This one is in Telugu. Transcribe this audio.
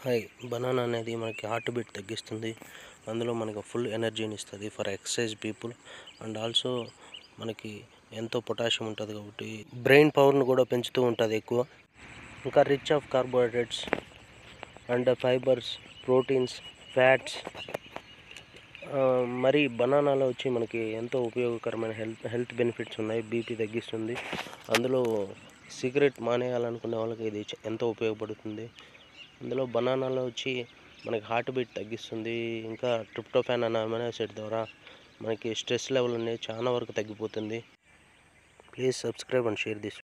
హాయ్ బనానా అనేది మనకి హార్ట్ బీట్ తగ్గిస్తుంది. అందులో మనకు ఫుల్ ఎనర్జీని ఇస్తుంది for exercise people. And also మనకి ఎంతో పొటాషియం ఉంటుంది కాబట్టి బ్రెయిన్ పవర్ను కూడా పెంచుతూ ఉంటుంది ఎక్కువ. ఇంకా rich of carbohydrates and fibres, proteins, fats. మరి బనానాలో వచ్చి మనకి ఎంతో ఉపయోగకరమైన హెల్త్ బెనిఫిట్స్ ఉన్నాయి. బీపీ తగ్గిస్తుంది. అందులో సిగరెట్ మానేయాలనుకునే వాళ్ళకి ఇది ఎంతో ఉపయోగపడుతుంది. అందులో బనానాలో వచ్చి మనకి హార్ట్ బీట్ తగ్గిస్తుంది. ఇంకా ట్రిప్టోఫాన్ అనే అమైనో యాసిడ్ ద్వారా మనకి స్ట్రెస్ లెవెల్ అనేది చాలా వరకు తగ్గిపోతుంది. Please subscribe and share this.